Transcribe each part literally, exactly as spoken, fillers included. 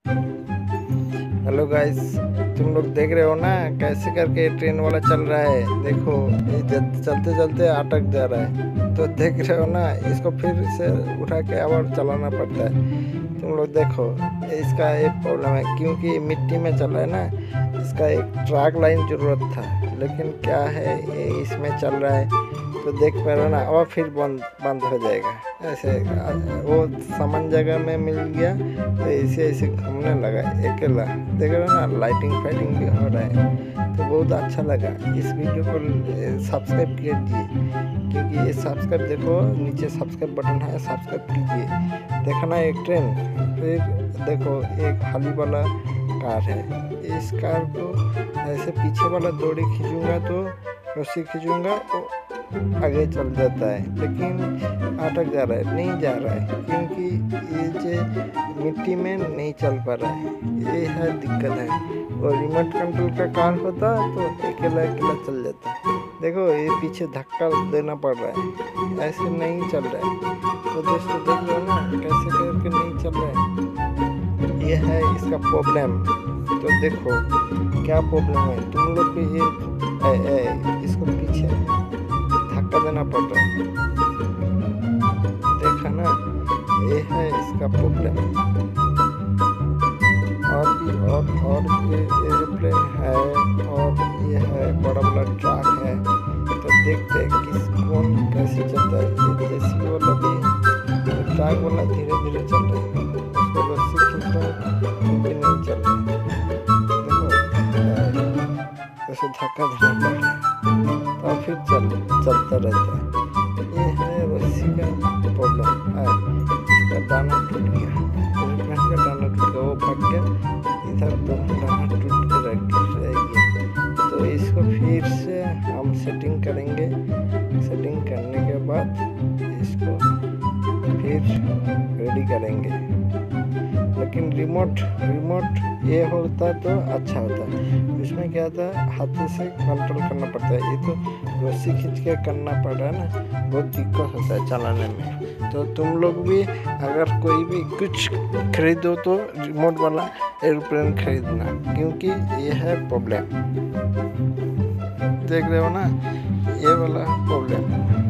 Hello guys, तुम लोग देख रहे हो ना कैसे करके ट्रेन वाला चल रहा है। देखो ये चलते चलते अटक जा रहा है, तो देख रहे हो ना, इसको फिर से उठा के आवाज चलाना पड़ता है। तुम लोग देखो, इसका एक प्रॉब्लम है क्योंकि मिट्टी में चल रहा है ना। इसका एक ट्रैक लाइन जरूरत था, लेकिन क्या है ये इसमें चल रहा है, तो देख पा रहे हो ना, और फिर बंद बंद हो जाएगा। ऐसे वो सामान जगह में मिल गया तो ऐसे ऐसे घूमने लगा अकेला। देख रहे हो ना, लाइटिंग फाइटिंग भी हो रहा है, तो बहुत अच्छा लगा। इस वीडियो को सब्सक्राइब कीजिए, क्योंकि ये सब्सक्राइब देखो नीचे सब्सक्राइब बटन है, सब्सक्राइब कीजिए। देखना एक ट्रेन, फिर देखो एक खाली वाला कार है। इस कार को ऐसे पीछे वाला दौड़ी खींचूंगा तो रस्सी खींचूंगा तो आगे चल जाता है, लेकिन अटक जा रहा है, नहीं जा रहा है, क्योंकि ये जो मिट्टी में नहीं चल पा रहा है। ये है दिक्कत है। और रिमोट कंट्रोल का कार होता तो अकेला अकेला चल जाता। देखो ये पीछे धक्का देना पड़ रहा है, ऐसे नहीं चल रहा है। तो दोस्तों देख लो ना कैसे करके नहीं चल रहा है, ये है इसका प्रॉब्लम। तो देखो क्या प्रॉब्लम है, तुम लोग भी ये ए, ए, इसको पीछे धक्का देना पड़ रहा है। देखा ना, ये है इसका प्रॉब्लम। और भी और और भी एरोप्लेन है, और ये है बड़ा बड़ा ट्रक है। तो देखते हैं किस कौन कैसे चलता है। ये जेसीबी वाला भी, ट्रक वाला धीरे धीरे चल रहा है, उसको रस्सी खींचता है तो भी नहीं चल रहा। ऐसे धक्का देना पड़ रहा है तो फिर चल चलता रहता है। ये है रस्सी का प्रॉब्लम है। इसका दाना टूट गया, एरोप्लेन का दाना टूट गया, वो भाग गया इधर, तो दाना टूट के रह गया। तो इसको फिर से हम सेटिंग करेंगे। सेटिंग करने के बाद इसको फिर रेडी करेंगे। लेकिन रिमोट रिमोट ये होता तो अच्छा होता। इसमें क्या होता है, हाथ से कंट्रोल करना पड़ता है। ये तो रस्सी खींच के करना पड़ रहा है ना, बहुत दिक्कत होता है चलाने में। तो तुम लोग भी अगर कोई भी कुछ खरीदो तो रिमोट वाला एरोप्लेन खरीदना, क्योंकि ये है प्रॉब्लम। देख रहे हो ना, ये वाला प्रॉब्लम।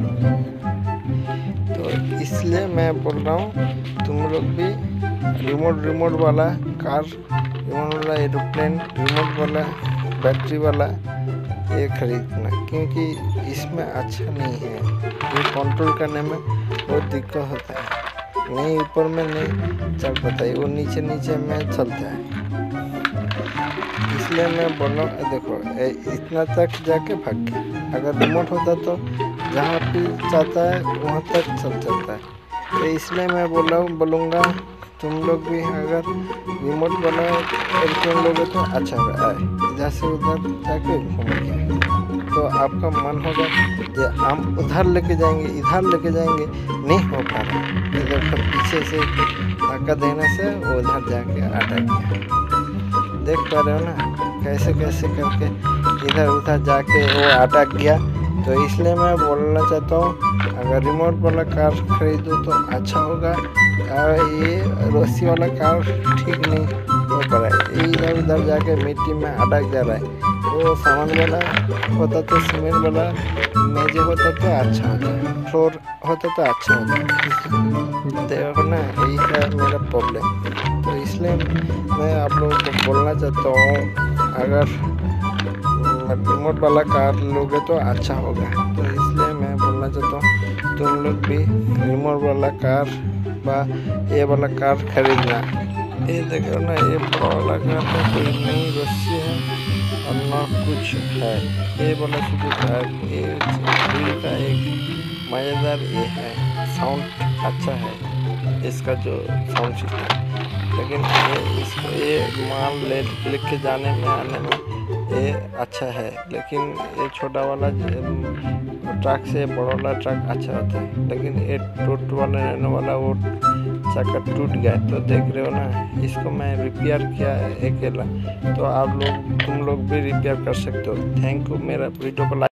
तो इसलिए मैं बोल रहा हूँ तुम लोग भी रिमोट रिमोट वाला कार, रिमोट वाला एरोप्लेन, रिमोट वाला बैटरी वाला ये खरीदना, क्योंकि इसमें अच्छा नहीं है। ये कंट्रोल करने में बहुत दिक्कत होता है, नहीं ऊपर में नहीं चल पाता है, वो नीचे नीचे में चलता है। इसलिए मैं बोल रहा हूँ, देखो इतना तक जाके भाग गया। अगर रिमोट होता तो जहाँ भी चाहता है वहाँ तक चल जाता है। तो इसलिए मैं बोल रहा हूँ बोलूँगा तुम लोग भी अगर रिमोट वाला एरोप्लेन लोगे तो अच्छा होगा। इधर से उधर जाके घूमेंगे तो आपका मन होगा कि हम उधर लेके जाएंगे, इधर लेके जाएंगे, नहीं हो पा रहा। इधर पर पीछे से धक्का देने से वो उधर जाके अटक गया। देख पा रहे हो ना कैसे कैसे करके इधर उधर जाके वो अटक गया। तो इसलिए मैं बोलना चाहता हूँ अगर रिमोट वाला कार खरीदो तो अच्छा होगा। ये रस्सी वाला कार ठीक नहीं हो पा रहा है, ये इधर उधर जाके मिट्टी में अटक जा रहा है। वो सामान वाला होता तो सीमेंट वाला मेज होता तो अच्छा होता, फ्लोर होता तो अच्छा होता। देखो ना, यही है मेरा प्रॉब्लम। तो इसलिए मैं आप लोगों को बोलना चाहता हूँ अगर रिमोट वाला कार लोगे तो अच्छा होगा। तो इसलिए मैं बोलना चाहता हूँ तुम लोग भी रिमोट वाला कार व ये वाला कार खरीदना। ये देखो ना, ये बड़ा वाला कार है, कोई नई रस्सी है और ना कुछ है। ये वाला शुरू का ये का एक मज़ेदार ये है, साउंड अच्छा है इसका जो साउंड सिस्टम। लेकिन ये इसको ये माल ले लेके जाने में आने में ये अच्छा है, लेकिन ये छोटा वाला ट्रक से बड़ा वाला ट्रक अच्छा होता है। लेकिन ये टूट वाला रहने वाला वो चक्का टूट गया। तो देख रहे हो ना, इसको मैं रिपेयर किया अकेला। तो आप लोग तुम लोग भी रिपेयर कर सकते हो। Thank you. मेरा वीडियो को लाइक